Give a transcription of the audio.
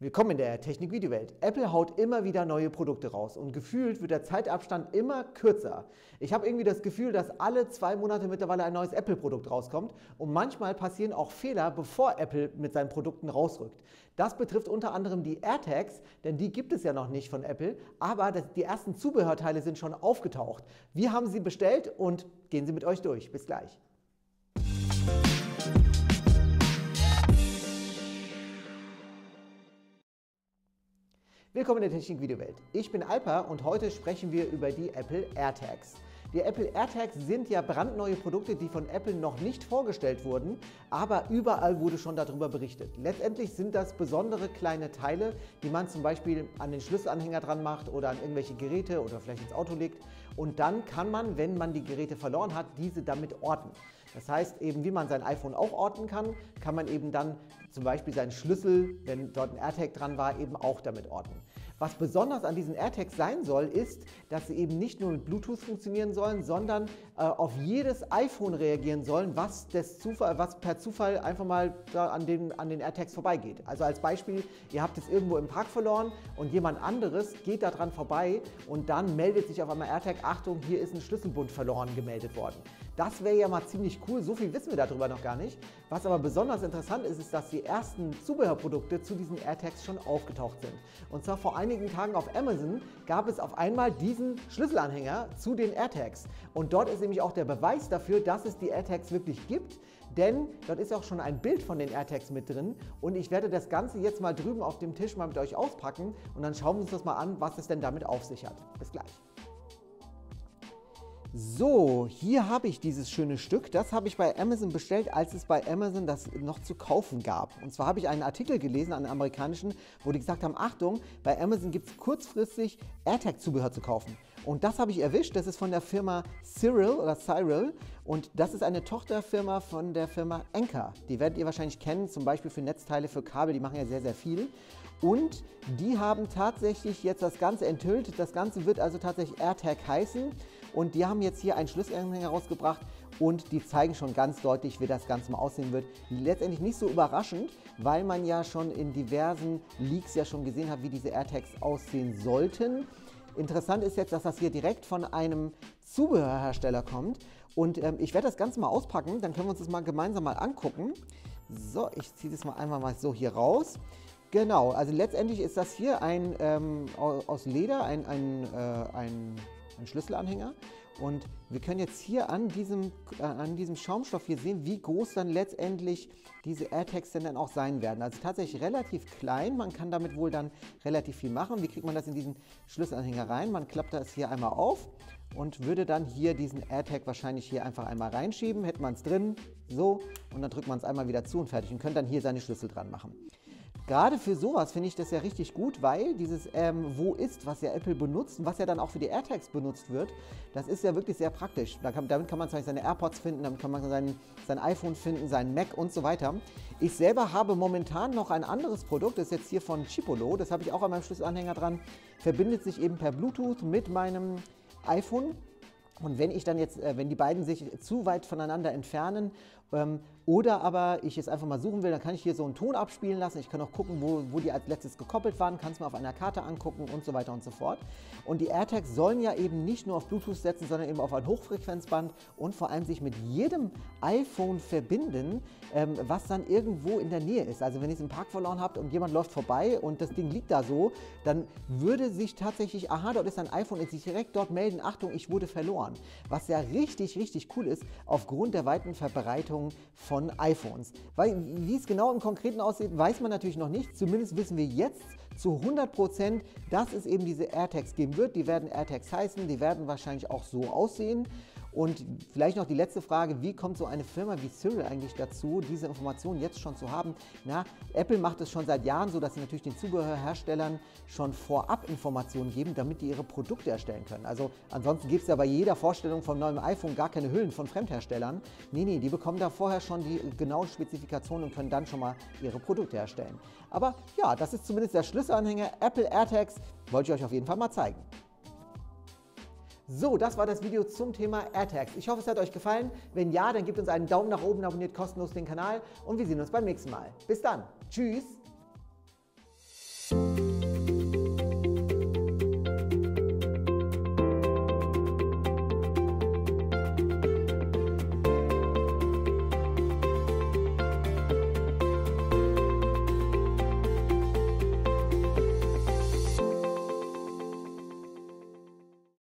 Willkommen in der Technik-Videowelt. Apple haut immer wieder neue Produkte raus und gefühlt wird der Zeitabstand immer kürzer. Ich habe irgendwie das Gefühl, dass alle 2 Monate mittlerweile ein neues Apple-Produkt rauskommt und manchmal passieren auch Fehler, bevor Apple mit seinen Produkten rausrückt. Das betrifft unter anderem die AirTags, denn die gibt es ja noch nicht von Apple, aber die ersten Zubehörteile sind schon aufgetaucht. Wir haben sie bestellt und gehen sie mit euch durch. Bis gleich. Willkommen in der Technik-Videowelt. Ich bin Alper und heute sprechen wir über die Apple AirTags. Die Apple AirTags sind ja brandneue Produkte, die von Apple noch nicht vorgestellt wurden, aber überall wurde schon darüber berichtet. Letztendlich sind das besondere kleine Teile, die man zum Beispiel an den Schlüsselanhänger dran macht oder an irgendwelche Geräte oder vielleicht ins Auto legt. Und dann kann man, wenn man die Geräte verloren hat, diese damit orten. Das heißt eben, wie man sein iPhone auch orten kann, kann man eben dann zum Beispiel seinen Schlüssel, wenn dort ein AirTag dran war, eben auch damit orten. Was besonders an diesen AirTags sein soll, ist, dass sie eben nicht nur mit Bluetooth funktionieren sollen, sondern auf jedes iPhone reagieren sollen, was per Zufall einfach mal an den AirTags vorbeigeht. Also als Beispiel, ihr habt es irgendwo im Park verloren und jemand anderes geht da dran vorbei und dann meldet sich auf einmal AirTag, Achtung, hier ist ein Schlüsselbund verloren gemeldet worden. Das wäre ja mal ziemlich cool, so viel wissen wir darüber noch gar nicht. Was aber besonders interessant ist, ist, dass die ersten Zubehörprodukte zu diesen AirTags schon aufgetaucht sind. Und zwar vor einigen Tagen auf Amazon gab es auf einmal diesen Schlüsselanhänger zu den AirTags. Und dort ist nämlich auch der Beweis dafür, dass es die AirTags wirklich gibt, denn dort ist auch schon ein Bild von den AirTags mit drin. Und ich werde das Ganze jetzt mal drüben auf dem Tisch mal mit euch auspacken und dann schauen wir uns das mal an, was es denn damit auf sich hat. Bis gleich. So, hier habe ich dieses schöne Stück. Das habe ich bei Amazon bestellt, als es bei Amazon das noch zu kaufen gab. Und zwar habe ich einen Artikel gelesen, einen amerikanischen, wo die gesagt haben, Achtung, bei Amazon gibt es kurzfristig AirTag-Zubehör zu kaufen. Und das habe ich erwischt. Das ist von der Firma Cyril und das ist eine Tochterfirma von der Firma Anker. Die werdet ihr wahrscheinlich kennen, zum Beispiel für Netzteile, für Kabel, die machen ja sehr, sehr viel. Und die haben tatsächlich jetzt das Ganze enthüllt. Das Ganze wird also tatsächlich AirTag heißen. Und die haben jetzt hier einen Schlüsselanhänger rausgebracht und die zeigen schon ganz deutlich, wie das Ganze mal aussehen wird. Letztendlich nicht so überraschend, weil man ja schon in diversen Leaks ja schon gesehen hat, wie diese AirTags aussehen sollten. Interessant ist jetzt, dass das hier direkt von einem Zubehörhersteller kommt. Und ich werde das Ganze mal auspacken, dann können wir uns das mal gemeinsam mal angucken. So, ich ziehe das mal einmal mal so hier raus. Genau, also letztendlich ist das hier aus Leder, ein Schlüsselanhänger und wir können jetzt hier an diesem Schaumstoff hier sehen, wie groß dann letztendlich diese AirTags denn dann auch sein werden. Also tatsächlich relativ klein, man kann damit wohl dann relativ viel machen. Wie kriegt man das in diesen Schlüsselanhänger rein? Man klappt das hier einmal auf und würde dann hier diesen AirTag wahrscheinlich hier einfach einmal reinschieben, hätte man es drin, so, und dann drückt man es einmal wieder zu und fertig und könnte dann hier seine Schlüssel dran machen. Gerade für sowas finde ich das ja richtig gut, weil dieses Wo ist, was ja Apple benutzt und was ja dann auch für die AirTags benutzt wird, das ist ja wirklich sehr praktisch. Damit kann man zum Beispiel seine AirPods finden, damit kann man sein iPhone finden, sein Mac und so weiter. Ich selber habe momentan noch ein anderes Produkt, das ist jetzt hier von Chipolo, das habe ich auch an meinem Schlüsselanhänger dran, verbindet sich eben per Bluetooth mit meinem iPhone. Und wenn ich dann jetzt, wenn die beiden sich zu weit voneinander entfernen oder aber ich es einfach mal suchen will, dann kann ich hier so einen Ton abspielen lassen. Ich kann auch gucken, wo die als letztes gekoppelt waren, kann es mir auf einer Karte angucken und so weiter und so fort. Und die AirTags sollen ja eben nicht nur auf Bluetooth setzen, sondern eben auf ein Hochfrequenzband und vor allem sich mit jedem iPhone verbinden, was dann irgendwo in der Nähe ist. Also wenn ihr es im Park verloren habt und jemand läuft vorbei und das Ding liegt da so, dann würde sich tatsächlich, aha, dort ist ein iPhone, und sich direkt dort melden, Achtung, ich wurde verloren. Was ja richtig, richtig cool ist, aufgrund der weiten Verbreitung von iPhones. Weil, wie es genau im Konkreten aussieht, weiß man natürlich noch nicht. Zumindest wissen wir jetzt zu 100%, dass es eben diese AirTags geben wird. Die werden AirTags heißen, die werden wahrscheinlich auch so aussehen. Und vielleicht noch die letzte Frage, wie kommt so eine Firma wie Cyril eigentlich dazu, diese Informationen jetzt schon zu haben? Na, Apple macht es schon seit Jahren so, dass sie natürlich den Zubehörherstellern schon vorab Informationen geben, damit die ihre Produkte erstellen können. Also ansonsten gibt es ja bei jeder Vorstellung von neuem iPhone gar keine Hüllen von Fremdherstellern. Nee, die bekommen da vorher schon die genauen Spezifikationen und können dann schon mal ihre Produkte erstellen. Aber ja, das ist zumindest der Schlüsselanhänger Apple AirTags, wollte ich euch auf jeden Fall mal zeigen. So, das war das Video zum Thema AirTags. Ich hoffe, es hat euch gefallen. Wenn ja, dann gebt uns einen Daumen nach oben, abonniert kostenlos den Kanal und wir sehen uns beim nächsten Mal. Bis dann. Tschüss.